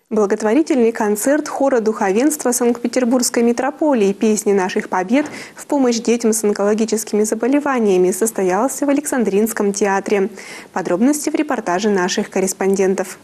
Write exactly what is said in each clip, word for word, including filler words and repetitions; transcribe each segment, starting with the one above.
Благотворительный концерт хора духовенства Санкт-Петербургской митрополии «Песни наших побед» в помощь детям с онкологическими заболеваниями состоялся в Александринском театре. Подробности в репортаже наших корреспондентов.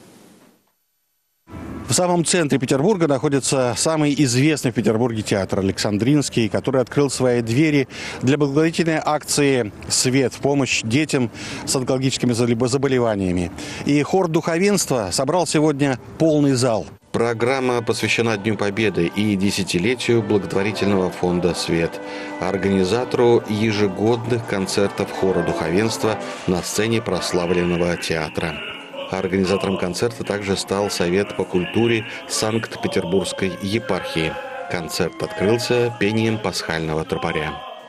В самом центре Петербурга находится самый известный в Петербурге театр Александринский, который открыл свои двери для благотворительной акции «Свет» в помощь детям с онкологическими заболеваниями. И хор духовенства собрал сегодня полный зал. Программа посвящена Дню Победы и десятилетию благотворительного фонда «Свет», организатору ежегодных концертов хора духовенства на сцене прославленного театра. Организатором концерта также стал Совет по культуре Санкт-Петербургской епархии. Концерт открылся пением пасхального тропаря.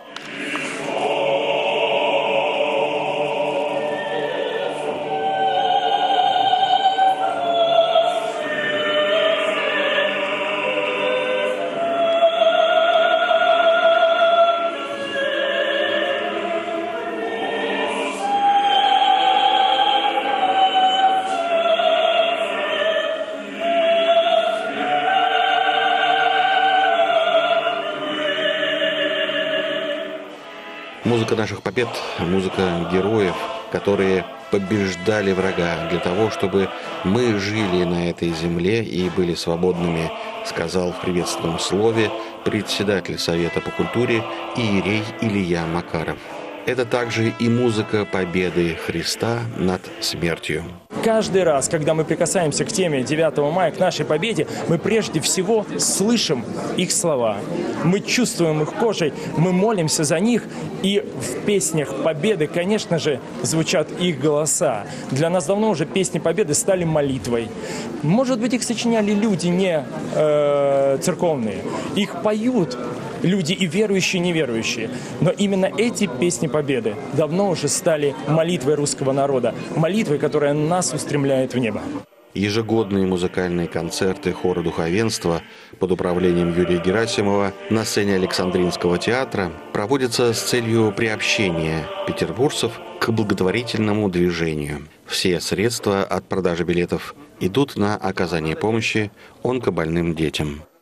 Музыка наших побед, музыка героев, которые побеждали врага для того, чтобы мы жили на этой земле и были свободными, сказал в приветственном слове председатель Совета по культуре иерей Илья Макаров. Это также и музыка победы Христа над смертью. Каждый раз, когда мы прикасаемся к теме девятого мая, к нашей победе, мы прежде всего слышим их слова. Мы чувствуем их кожей, мы молимся за них, и в песнях победы, конечно же, звучат их голоса. Для нас давно уже песни победы стали молитвой. Может быть, их сочиняли люди не э, церковные, их поют люди и верующие, и неверующие. Но именно эти песни победы давно уже стали молитвой русского народа, молитвой, которая нас устремляет в небо. Ежегодные музыкальные концерты хора духовенства под управлением Юрия Герасимова на сцене Александринского театра проводятся с целью приобщения петербуржцев к благотворительному движению. Все средства от продажи билетов идут на оказание помощи онкобольным детям.